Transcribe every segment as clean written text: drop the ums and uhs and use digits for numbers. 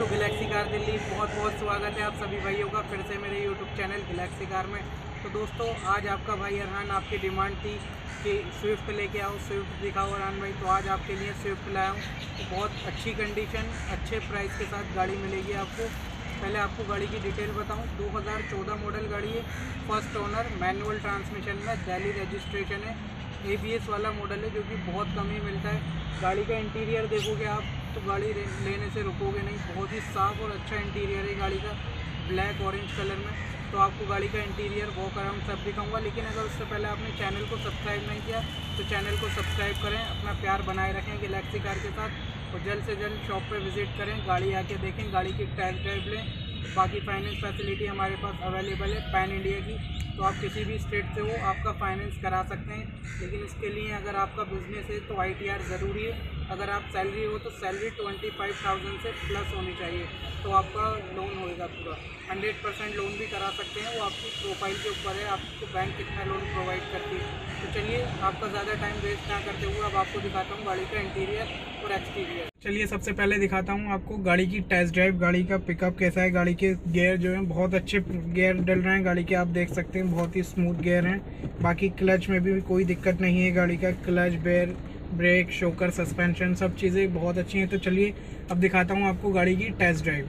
To Galaxy car Delhi. बहुत बहुत स्वागत है आप सभी भाइयों का फिर से मेरे यूट्यूब चैनल गैलेक्सी कार में। तो दोस्तों, आज आपका भाई अरहान, आपकी डिमांड थी कि स्विफ्ट लेके आओ, स्विफ्ट दिखाओ अरहान भाई। तो आज आपके लिए स्विफ्ट लाया हूँ। तो बहुत अच्छी कंडीशन, अच्छे प्राइस के साथ गाड़ी मिलेगी आपको। पहले आपको गाड़ी की डिटेल बताऊँ। 2014 मॉडल गाड़ी है, फर्स्ट ओनर, मैनुअल ट्रांसमिशन में, दिल्ली रजिस्ट्रेशन है, ABS वाला मॉडल है जो कि बहुत कम ही मिलता है। गाड़ी का इंटीरियर देखोगे आप तो गाड़ी लेने से रुकोगे नहीं। बहुत ही साफ़ और अच्छा इंटीरियर है गाड़ी का, ब्लैक ऑरेंज कलर में। तो आपको गाड़ी का इंटीरियर वॉक अराउंड सब दिखाऊंगा। लेकिन अगर उससे पहले आपने चैनल को सब्सक्राइब नहीं किया तो चैनल को सब्सक्राइब करें, अपना प्यार बनाए रखें गैलेक्सी कार के साथ। और जल्द से जल्द शॉप पर विज़िट करें, गाड़ी आके देखें, गाड़ी की टेस्ट ड्राइव लें। बाकी फाइनेंस फैसिलिटी हमारे पास अवेलेबल है पैन इंडिया की। तो आप किसी भी स्टेट से हो, आपका फाइनेंस करा सकते हैं। लेकिन इसके लिए अगर आपका बिज़नेस है तो ITR ज़रूरी है। अगर आप सैलरी हो तो सैलरी 25,000 से प्लस होनी चाहिए, तो आपका लोन होएगा पूरा। 100% लोन भी करा सकते हैं, वो आपकी प्रोफाइल के ऊपर है, आपको बैंक कितना लोन प्रोवाइड करती है। तो चलिए, आपका ज़्यादा टाइम वेस्ट ना करते हुए अब आपको दिखाता हूँ गाड़ी का इंटीरियर और एक्सटीरियर। चलिए, सबसे पहले दिखाता हूँ आपको गाड़ी की टेस्ट ड्राइव। गाड़ी का पिकअप कैसा है, गाड़ी के गियर जो हैं बहुत अच्छे गियर डल रहे हैं गाड़ी के, आप देख सकते हैं बहुत ही स्मूथ गियर हैं। बाकी क्लच में भी कोई दिक्कत नहीं है गाड़ी का। क्लच, ब्रेक, शोकर, सस्पेंशन सब चीज़ें बहुत अच्छी हैं। तो चलिए अब दिखाता हूँ आपको गाड़ी की टेस्ट ड्राइव।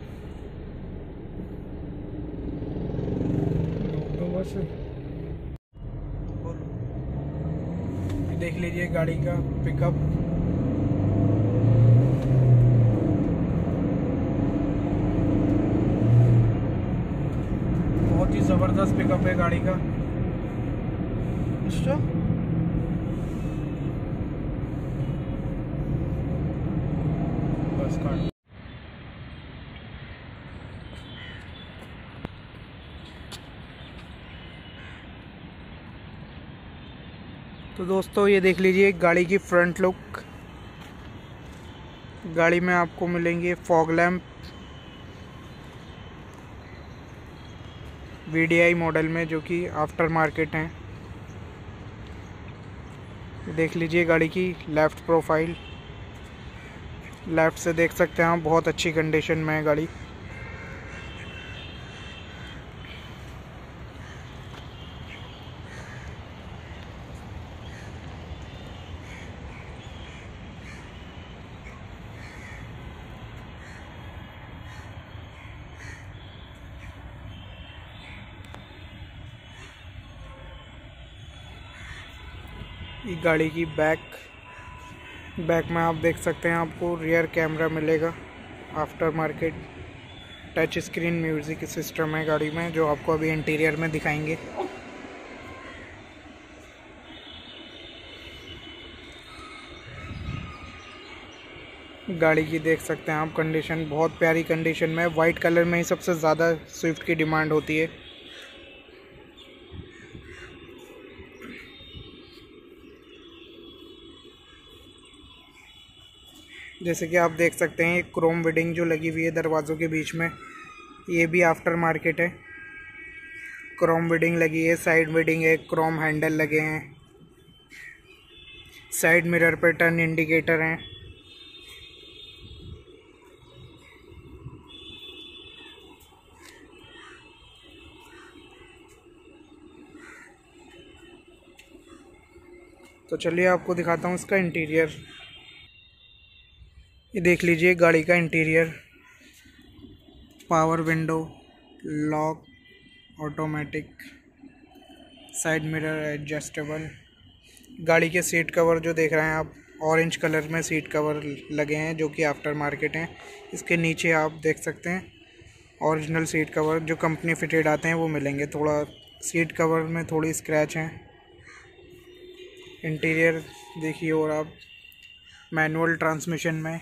देख लीजिए गाड़ी का पिकअप। बहुत ही ज़बरदस्त पिकअप है गाड़ी का। बस का तो दोस्तों, ये देख लीजिए गाड़ी की फ्रंट लुक। गाड़ी में आपको मिलेंगे फॉग लैंप, VDI मॉडल में, जो कि आफ्टर मार्केट हैं। देख लीजिए गाड़ी की लेफ़्ट प्रोफाइल, लेफ़्ट से देख सकते हैं आप, बहुत अच्छी कंडीशन में है गाड़ी। ये गाड़ी की बैक में आप देख सकते हैं, आपको रियर कैमरा मिलेगा, after market touch screen music system है गाड़ी में, जो आपको अभी इंटीरियर में दिखाएंगे। गाड़ी की देख सकते हैं आप कंडीशन, बहुत प्यारी कंडीशन में। वाइट कलर में ही सबसे ज़्यादा स्विफ्ट की डिमांड होती है। जैसे कि आप देख सकते हैं, क्रोम विडिंग जो लगी हुई है दरवाज़ों के बीच में, ये भी आफ्टर मार्केट है। क्रोम विडिंग लगी है, साइड विडिंग है, क्रोम हैंडल लगे हैं, साइड मिरर पर टर्न इंडिकेटर हैं। तो चलिए आपको दिखाता हूँ इसका इंटीरियर। ये देख लीजिए गाड़ी का interior. Power window, lock, automatic, side mirror adjustable. गाड़ी के सीट कवर जो देख रहे हैं आप, ऑरेंज कलर में सीट कवर लगे हैं, जो कि आफ्टर मार्केट हैं। इसके नीचे आप देख सकते हैं ओरिजिनल सीट कवर जो कंपनी फिटेड आते हैं वो मिलेंगे। थोड़ा सीट कवर में थोड़ी स्क्रैच हैं। इंटीरियर देखिए, और आप मैनुअल ट्रांसमिशन में,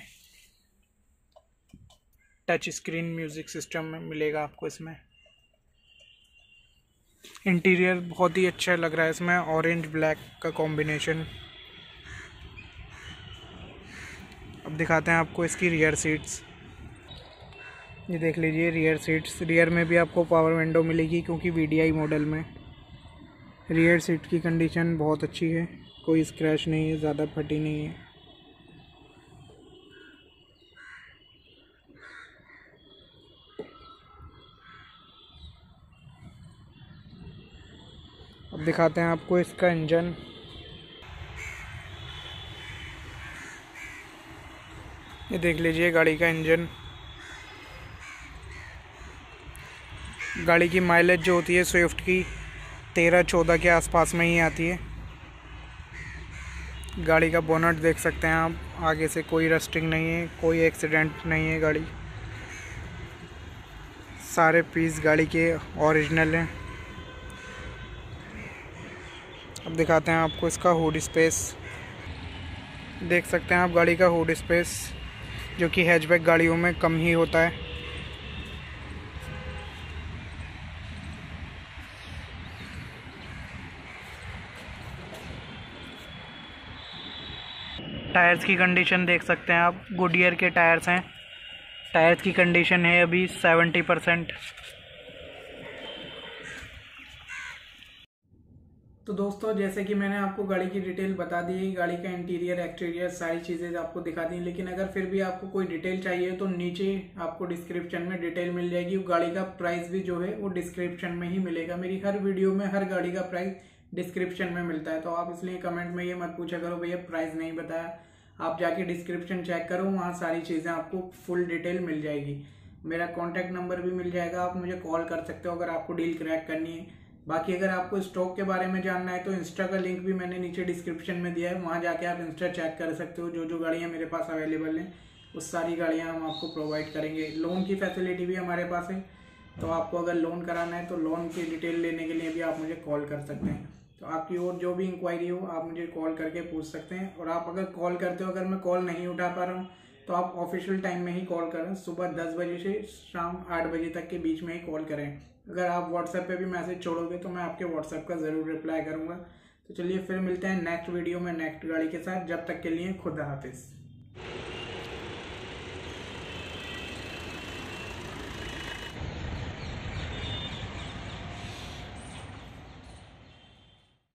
टच स्क्रीन म्यूज़िक सिस्टम में मिलेगा आपको इसमें। इंटीरियर बहुत ही अच्छा लग रहा है इसमें, ऑरेंज ब्लैक का कॉम्बिनेशन। अब दिखाते हैं आपको इसकी रियर सीट्स। ये देख लीजिए रियर सीट्स। रियर में भी आपको पावर विंडो मिलेगी, क्योंकि VDI मॉडल में। रियर सीट की कंडीशन बहुत अच्छी है, कोई स्क्रैच नहीं है, ज़्यादा फटी नहीं है। अब दिखाते हैं आपको इसका इंजन। ये देख लीजिए गाड़ी का इंजन। गाड़ी की माइलेज जो होती है स्विफ्ट की 13-14 के आसपास में ही आती है। गाड़ी का बोनट देख सकते हैं आप, आगे से कोई रस्टिंग नहीं है, कोई एक्सीडेंट नहीं है। गाड़ी सारे पीस गाड़ी के ओरिजिनल हैं। अब दिखाते हैं आपको इसका हुड स्पेस। देख सकते हैं आप गाड़ी का हुड स्पेस, जो कि हैचबैक गाड़ियों में कम ही होता है। टायर्स की कंडीशन देख सकते हैं आप, गुडियर के टायर्स हैं। टायर्स की कंडीशन है अभी 70%। तो दोस्तों, जैसे कि मैंने आपको गाड़ी की डिटेल बता दी है, गाड़ी का इंटीरियर एक्सटीरियर सारी चीज़ें आपको दिखा दी, लेकिन अगर फिर भी आपको कोई डिटेल चाहिए तो नीचे आपको डिस्क्रिप्शन में डिटेल मिल जाएगी। गाड़ी का प्राइस भी जो है वो डिस्क्रिप्शन में ही मिलेगा। मेरी हर वीडियो में हर गाड़ी का प्राइस डिस्क्रिप्शन में मिलता है, तो आप इसलिए कमेंट में ये मत पूछा करो भैया प्राइस नहीं बताया। आप जाके डिस्क्रिप्शन चेक करो, वहाँ सारी चीज़ें आपको फुल डिटेल मिल जाएगी। मेरा कॉन्टैक्ट नंबर भी मिल जाएगा, आप मुझे कॉल कर सकते हो अगर आपको डील क्रैक करनी है। बाकी अगर आपको स्टॉक के बारे में जानना है तो इंस्टा का लिंक भी मैंने नीचे डिस्क्रिप्शन में दिया है, वहाँ जाके आप इंस्टा चेक कर सकते हो। जो गाड़ियाँ मेरे पास अवेलेबल हैं उस सारी गाड़ियाँ हम आपको प्रोवाइड करेंगे। लोन की फैसिलिटी भी हमारे पास है, तो आपको अगर लोन कराना है तो लोन की डिटेल लेने के लिए भी आप मुझे कॉल कर सकते हैं। तो आपकी और जो भी इंक्वायरी हो आप मुझे कॉल करके पूछ सकते हैं। और आप अगर कॉल करते हो, अगर मैं कॉल नहीं उठा पा रहा हूँ तो आप ऑफिशियल टाइम में ही कॉल करें, सुबह 10 बजे से शाम 8 बजे तक के बीच में ही कॉल करें। अगर आप व्हाट्सएप पे भी मैसेज छोड़ोगे तो मैं आपके व्हाट्सएप का ज़रूर रिप्लाई करूँगा। तो चलिए फिर मिलते हैं नेक्स्ट वीडियो में नेक्स्ट गाड़ी के साथ। जब तक के लिए खुदा हाफिज़।